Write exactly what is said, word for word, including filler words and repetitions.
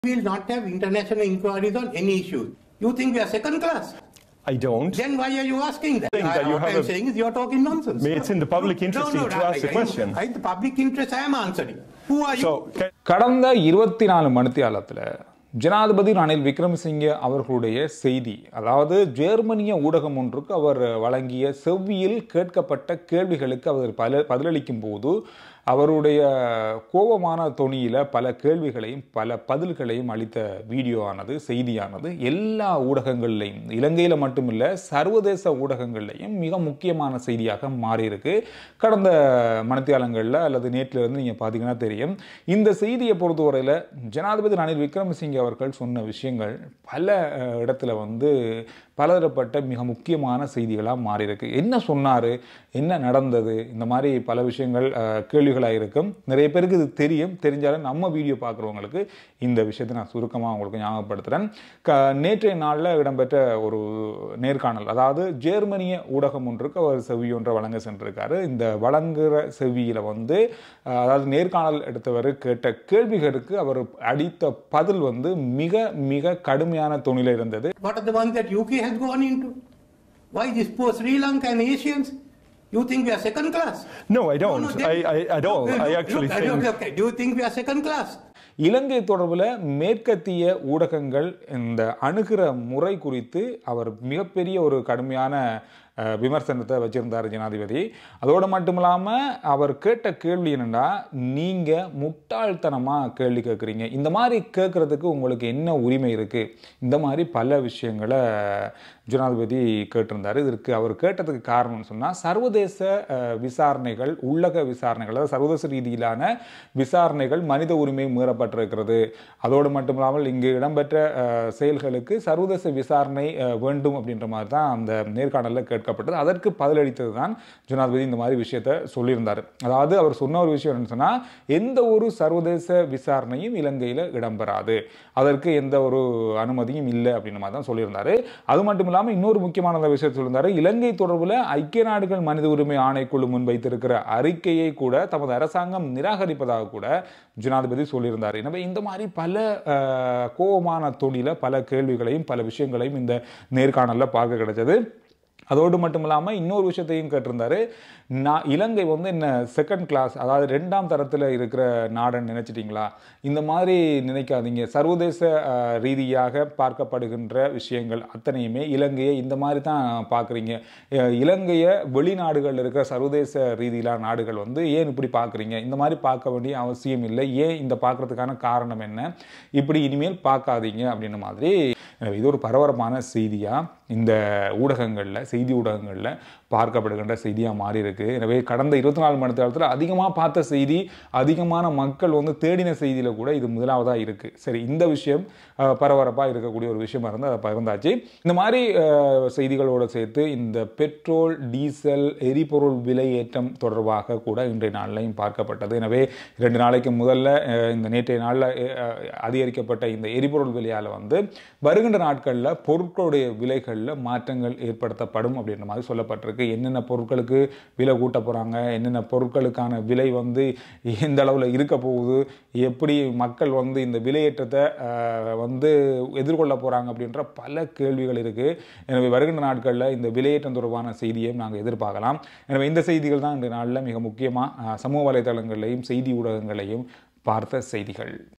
We will not have international inquiries on any issues. You think we are second class? I don't. Then why are you asking that? I, that you what I'm a, saying is you are talking nonsense. It's in the public interest no, no, to no, ask I, the question. I, I, the public interest I am answering. Who are you? So, கடந்த இருபத்தி நாலு மணித்தியாலத்தில் ஜனாதிபதி ரணில் விக்ரமசிங்கே அவர்களுடைய செய்தி, அதாவது ஜெர்மனிய ஊடகம் ஒன்றுக்கு அவர் வழங்கிய செவ்வியில் கேட்கப்பட்ட கேள்விகளுக்கு அவர் பல பதிலளிக்கும் போது அவருடைய கோபமான தொனியில் பல கேள்விகளையும் பல பதில்களையும் அளித்த வீடியோ ஆனது, செய்தியானது எல்லா ஊடகங்கள்லையும், இலங்கையில் மட்டுமில்லை சர்வதேச ஊடகங்கள்லையும் மிக முக்கியமான செய்தியாக மாறியிருக்கு. கடந்த மணித்தியாலங்களில் அல்லது நேற்றிலிருந்து நீங்கள் பார்த்தீங்கன்னா தெரியும். இந்த செய்தியை பொறுத்தவரையில் ஜனாதிபதி ரணில் விக்ரமசிங்கே அவர்கள் சொன்ன விஷயங்கள் பல இடத்துல வந்து பலதரப்பட்ட மிக முக்கியமான செய்திகளாக மாறியிருக்கு. என்ன சொன்னார், என்ன நடந்தது, இந்த மாதிரி பல விஷயங்கள் கேள்விகளாக இருக்கும். நிறைய பேருக்கு இது தெரியும், தெரிஞ்சாலும் நம்ம வீடியோ பார்க்குறவங்களுக்கு இந்த விஷயத்தை நான் சுருக்கமாக உங்களுக்கு ஞாபகப்படுத்துகிறேன். க நேற்றைய நாளில் இடம்பெற்ற ஒரு நேர்காணல், அதாவது ஜெர்மனிய ஊடகம் ஒன்றுக்கு அவர் செவ்வி ஒன்றை வழங்க சென்றிருக்காரு. இந்த வழங்குகிற செவ்வியில் வந்து அதாவது நேர்காணல் எடுத்தவர் கேட்ட கேள்விகளுக்கு அவர் அடித்த பதில் வந்து மிக மிக கடுமையான தொனில இருந்தது. What are the ones that U K has gone into? Why this poor Sri Lanka and Asians? You think we are second class? No, I don't. No, no, I, I, I don't. Look, I actually look, think... Look, okay. Do you think we are second class? இலங்கை தொடர்பில் மேற்கத்திய ஊடகங்கள் இந்த அணுகிற முறை குறித்து அவர் மிகப்பெரிய ஒரு கடுமையான விமர்சனத்தை வச்சிருந்தார் ஜனாதிபதி. அதோடு மட்டும் இல்லாமல் அவர் கேட்ட கேள்வி என்னென்னா, நீங்கள் முட்டாள்தனமாக கேள்வி கேட்குறீங்க, இந்த மாதிரி கேட்குறதுக்கு உங்களுக்கு என்ன உரிமை இருக்குது, இந்த மாதிரி பல விஷயங்களை ஜனாதிபதி கேட்டிருந்தார். இதற்கு அவர் கேட்டதுக்கு காரணம்னு சொன்னால், சர்வதேச விசாரணைகள், உள்ளக விசாரணைகள், அதாவது சர்வதேச ரீதியிலான விசாரணைகள் மனித உரிமை மீறப்பட்டிருக்கிறது. அதோடு மட்டும் இல்லாமல் இங்கு இடம்பெற்ற செயல்களுக்கு சர்வதேச விசாரணை வேண்டும் அப்படின்ற மாதிரி தான் அந்த நேர்காணலில் கேட்கப்பட்டது. அதற்கு பதிலளித்தது தான் ஜனாதிபதி இந்த மாதிரி விஷயத்தை சொல்லியிருந்தார். அதாவது அவர் சொன்ன ஒரு விஷயம் என்னன்னு சொன்னால், எந்த ஒரு சர்வதேச விசாரணையும் இலங்கையில் இடம்பெறாது, அதற்கு எந்த ஒரு அனுமதியும் இல்லை அப்படின்ற மாதிரி தான் சொல்லியிருந்தார். அது மட்டும் இல்லாமல் இன்னொரு முக்கியமான விஷயத்தை சொல்லியிருந்தார். இலங்கை தொடர்பில் ஐக்கிய நாடுகள் மனித உரிமை ஆணைக்குழு முன்வைத்திருக்கிற அறிக்கையை கூட தமது அரசாங்கம் நிராகரிப்பதாக கூட ஜனாதிபதி சொல்லியிருந்தார். எனவே இந்த மாதிரி பல கோபமான தொனியில் பல கேள்விகளையும் பல விஷயங்களையும் இந்த நேர்காணலில் பார்க்க கிடைச்சது. அதோடு மட்டும் இல்லாமல் இன்னொரு விஷயத்தையும் கேட்டிருந்தாரு. நான் இலங்கை வந்து என்ன செகண்ட் கிளாஸ், அதாவது ரெண்டாம் தரத்தில் இருக்கிற நாடுன்னு நினைச்சிட்டிங்களா? இந்த மாதிரி நினைக்காதீங்க. சர்வதேச ரீதியாக பார்க்கப்படுகின்ற விஷயங்கள் அத்தனையுமே இலங்கையை இந்த மாதிரி தான் பார்க்குறீங்க. இலங்கையை வெளிநாடுகளில் இருக்கிற சர்வதேச ரீதியிலான நாடுகள் வந்து ஏன் இப்படி பார்க்குறீங்க, இந்த மாதிரி பார்க்க வேண்டிய அவசியம் இல்லை, ஏன் இந்த பார்க்குறதுக்கான காரணம் என்ன, இப்படி இனிமேல் பார்க்காதீங்க அப்படின்ற மாதிரி. இது ஒரு பரபரப்பான செய்தியாக இந்த ஊடகங்களில், செய்தி ஊடகங்களில் பார்க்கப்படுகின்ற செய்தியாக மாறி இருக்கு. எனவே கடந்த இருபத்தி நாலு மணி நேரத்தில் அதிகமாக பார்த்த செய்தி, அதிகமான மக்கள் வந்து தேடின செய்தியில் கூட இது முதலாவதாக இருக்குது. சரி, இந்த விஷயம் பரபரப்பாக இருக்கக்கூடிய ஒரு விஷயமா இருந்து அதை பகிர்ந்தாச்சு. இந்த மாதிரி செய்திகளோடு சேர்த்து இந்த பெட்ரோல், டீசல், எரிபொருள் விலை ஏற்றம் தொடர்பாக கூட இன்றைய நாளிலையும் பார்க்கப்பட்டது. எனவே ரெண்டு நாளைக்கு முதல்ல இந்த நேற்றைய நாளில் அதிகரிக்கப்பட்ட இந்த எரிபொருள் விலையால் வந்து வருகின்ற நாட்களில் பொருட்களுடைய விலைகளில் மாற்றங்கள் ஏற்படுத்தப்படும் அப்படின்ற மாதிரி சொல்லப்பட்டிருக்கு. என்னென்ன பொருட்களுக்கு விலை கூட்ட போகிறாங்க, என்னென்ன பொருட்களுக்கான விலை வந்து எந்த அளவில் இருக்க போகுது, எப்படி மக்கள் வந்து இந்த விலையேற்றத்தை வந்து எதிர்கொள்ள போகிறாங்க அப்படின்ற பல கேள்விகள் இருக்குது. எனவே வருகின்ற நாட்களில் இந்த விலையேற்றம் தொடர்பான செய்தியையும் நாங்கள் எதிர்பார்க்கலாம். எனவே இந்த செய்திகள் தான் இந்த நாளில் மிக முக்கியமாக சமூக வலைதளங்களையும் செய்தி ஊடகங்களையும் பார்த்த செய்திகள்.